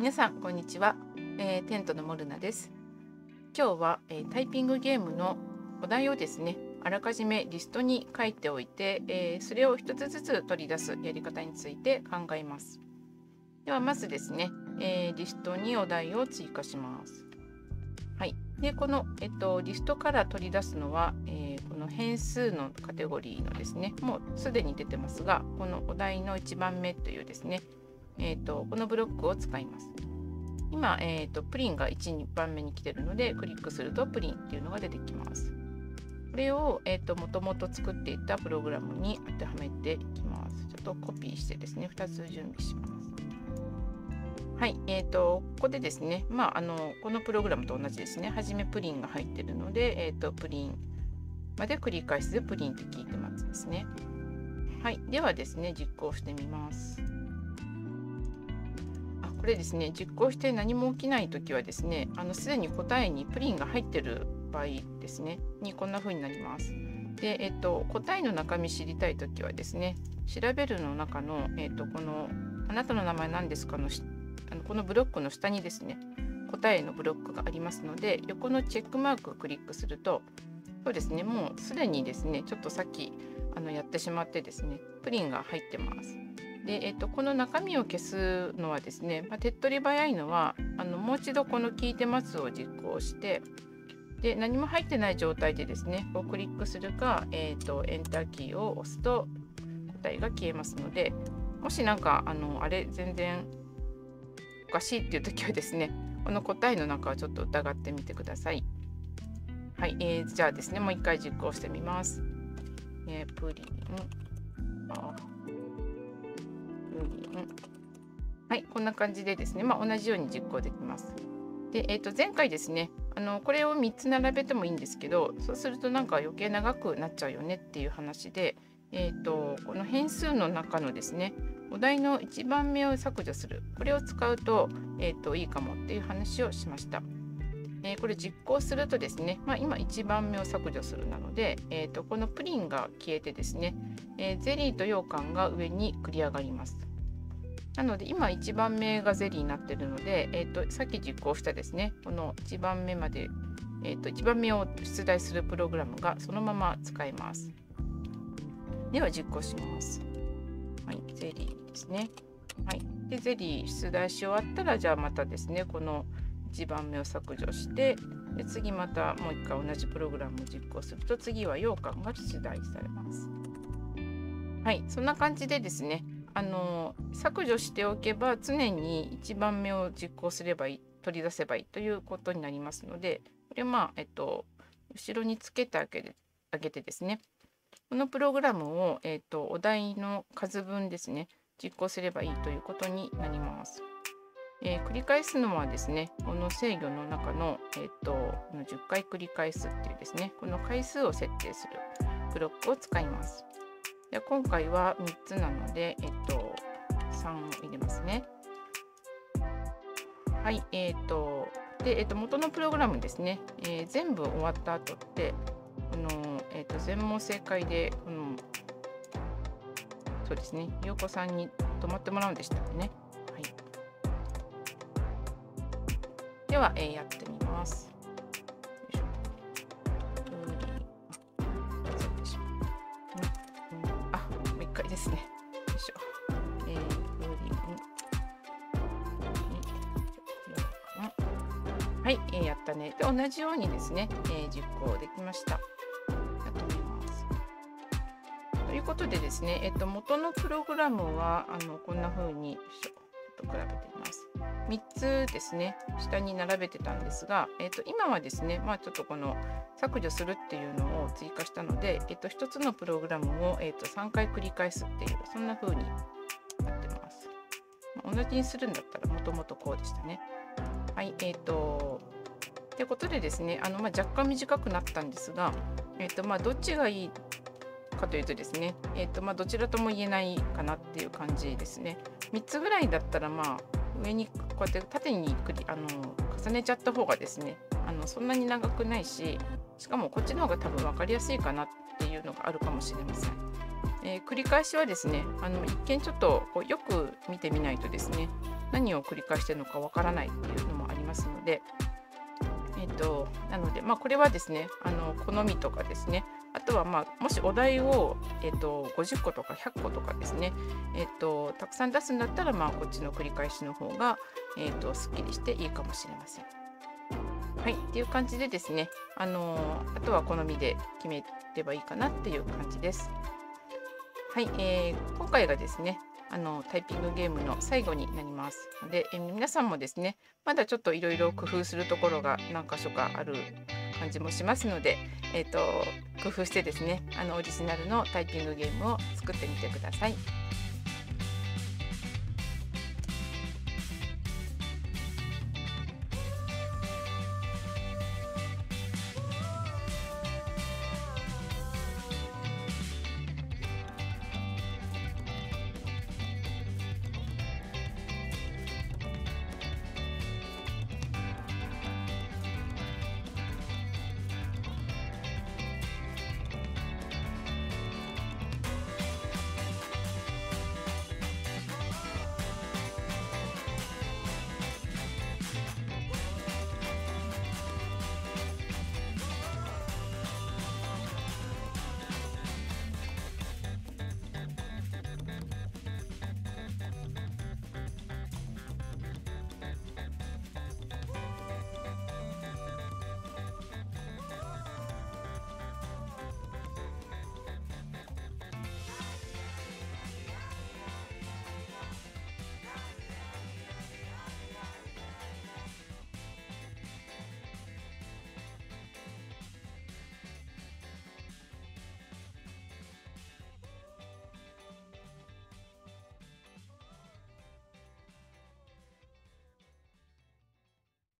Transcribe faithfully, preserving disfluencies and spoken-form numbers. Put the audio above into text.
皆さんこんにちは、えーテントのモルナです。今日は、えータイピングゲームのお題をですね、あらかじめリストに書いておいて、えーそれを一つずつ取り出すやり方について考えます。ではまずですね、えーリストにお題を追加します。はい、でこの、えっと、リストから取り出すのは、えーこの変数のカテゴリーのですね、もうすでに出てますが、このお題のいちばんめというですね、えーと、このブロックを使います。今、えーと、プリンがいちばんめに来ているので、クリックするとプリンっていうのが出てきます。これを、えーと、もともと作っていたプログラムに当てはめていきます。ちょっとコピーしてですね、ふたつ準備します。はい、えーと、ここでですね、まあ、あのこのプログラムと同じですね、はじめプリンが入っているので、えーと、プリンまで繰り返しでプリンって聞いてますですね。はい、ではですね、実行してみます。あ、これですね、実行して何も起きないときはですね、あのすでに答えにプリンが入っている場合ですね、にこんな風になります。で、えっと、答えの中身知りたいときはですね、調べるの中の、えっと、このあなたの名前何ですかのあのこのブロックの下にですね、答えのブロックがありますので、横のチェックマークをクリックすると、そうですね、もうすでにですね、ちょっとさっきあのやってしまってですね、プリンが入ってます。で、えっと、この中身を消すのはですね、まあ、手っ取り早いのは、あのもう一度この聞いてますを実行して、で、何も入ってない状態でですね、こうクリックするか、えっと、エンターキーを押すと答えが消えますので、もしなんか、あの、あれ、全然おかしいっていう時はですね、この答えの中をちょっと疑ってみてください。はい、えー、じゃあですね、もう一回実行してみます。えー、プリン、あ、プリン。はい、こんな感じでですね、まあ、同じように実行できます。で、えー、と前回ですね、あのこれをみっつ並べてもいいんですけど、そうするとなんか余計長くなっちゃうよねっていう話で、えー、とこの変数の中のですね、お題のいちばんめを削除する、これを使うと、えー、といいかもっていう話をしました。えー、これ実行するとですね、まあ、今いちばんめを削除するなので、えー、とこのプリンが消えてですね、えー、ゼリーと羊羹が上に繰り上がります。なので今いちばんめがゼリーになっているので、えー、とさっき実行したですね、このいちばんめまで、えー、といちばんめを出題するプログラムがそのまま使えます。では実行します。はい、ゼリーですね。はい、でゼリー出題し終わったら、じゃあまたですね、このいちばんめを削除して、で次またもう一回同じプログラムを実行すると、次は羊羹が出題されます。はい、そんな感じでですね、あの削除しておけば常にいちばんめを実行すればいい、取り出せばいいということになりますので、これはまあ、えっと、後ろにつけてあげあげてですね、このプログラムを、えっと、お題の数分ですね、実行すればいいということになります。えー、繰り返すのはですね、この制御の中の、えっと、じゅっかい繰り返すっていうですね、この回数を設定するブロックを使います。で今回はみっつなので、えっと、さんを入れますね。はい、えっと、で、えっと、元のプログラムですね、えー、全部終わった後って、この、えっと、全問正解で、この、そうですね、陽子さんに止まってもらうんでしたっけね。はい。では、えー、やってみます。ですね。よいしょ。えー、プリン。はい、えー、やったね。で、同じようにですね、えー、実行できました。やってみます。ということでですね、えっと、元のプログラムは、あの、こんな風に、ちょっと比べてみます。みっつですね、下に並べてたんですが、えっと、今はですね、まあ、ちょっとこの削除するっていうのを追加したので、えっと、ひとつのプログラムを、えっと、さんかい繰り返すっていう、そんな風になってます。まあ、同じにするんだったら、もともとこうでしたね。はい、えっと、ということでですね、あのまあ、若干短くなったんですが、えっと、まあ、どっちがいいかというとですね、えっと、まあ、どちらとも言えないかなっていう感じですね。みっつぐらいだったら、まあ、上にこうやって縦にくりあの重ねちゃった方がですね、あのそんなに長くないし、しかもこっちの方が多分分かりやすいかなっていうのがあるかもしれません。えー、繰り返しはですね、あの一見ちょっとこうよく見てみないとですね、 何を繰り返してるのかわからないっていうのもありますので、えっと、なので、まあ、これはですね、あの好みとかですね、あとは、まあ、もしお題を、えっと、ごじゅっことかひゃっことかですね、えっと、たくさん出すんだったら、まあ、こっちの繰り返しの方が、えっと、すっきりしていいかもしれません。はい、っていう感じでですね、あのあとは好みで決めればいいかなっていう感じです。はい、えー今回がですね、あのタイピングゲームの最後になりますので、えー皆さんもですね、まだちょっといろいろ工夫するところが何箇所かある感じもしますので、えーと、工夫してですね、あのオリジナルのタイピングゲームを作ってみてください。